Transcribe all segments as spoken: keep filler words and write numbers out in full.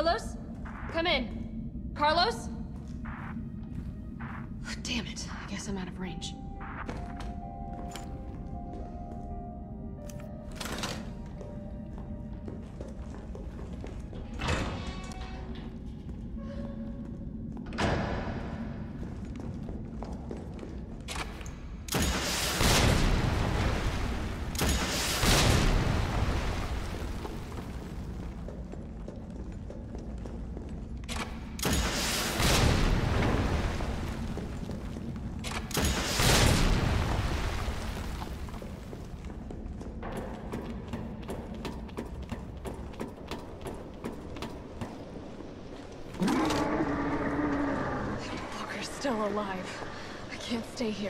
Carlos? Come in. Carlos? Damn it. I guess I'm out of range. Still alive. I can't stay here.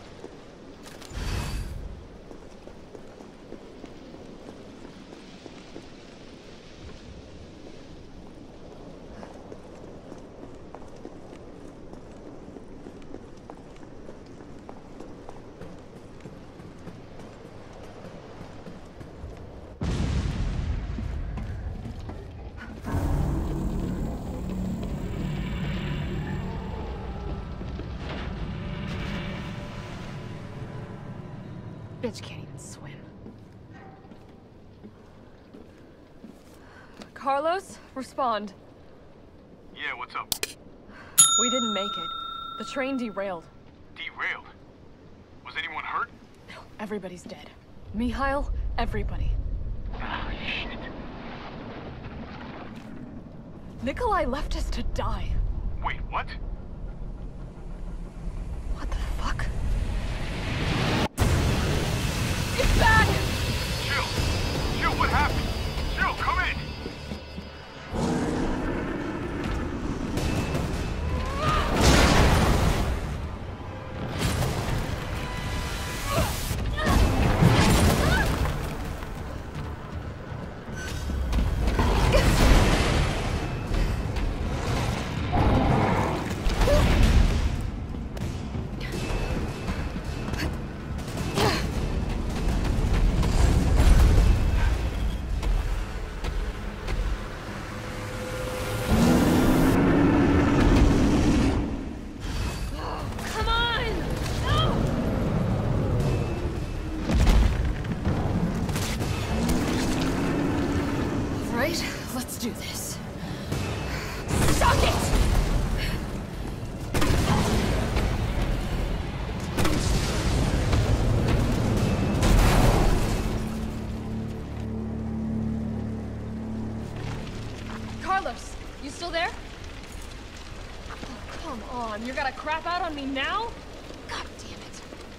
Bitch can't even swim. Carlos, respond. Yeah, what's up? We didn't make it. The train derailed. Derailed? Was anyone hurt? No, everybody's dead. Mikhail, everybody. Ah, shit. Nikolai left us to die. Wait, what? What the fuck? It's back! Jill! Jill, what happened? Jill, come in! Let's do this. Suck it! Carlos, you still there? Oh, come on, you're gonna crap out on me now? God damn it.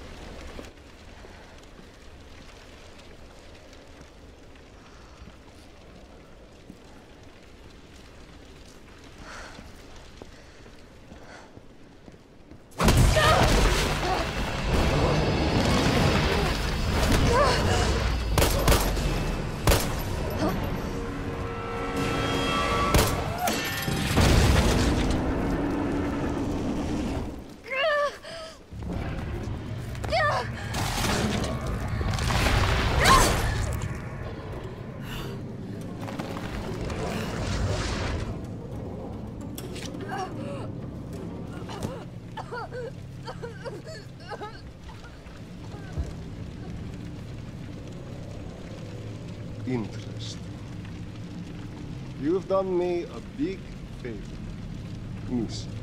Interesting. You've done me a big favor, Miss.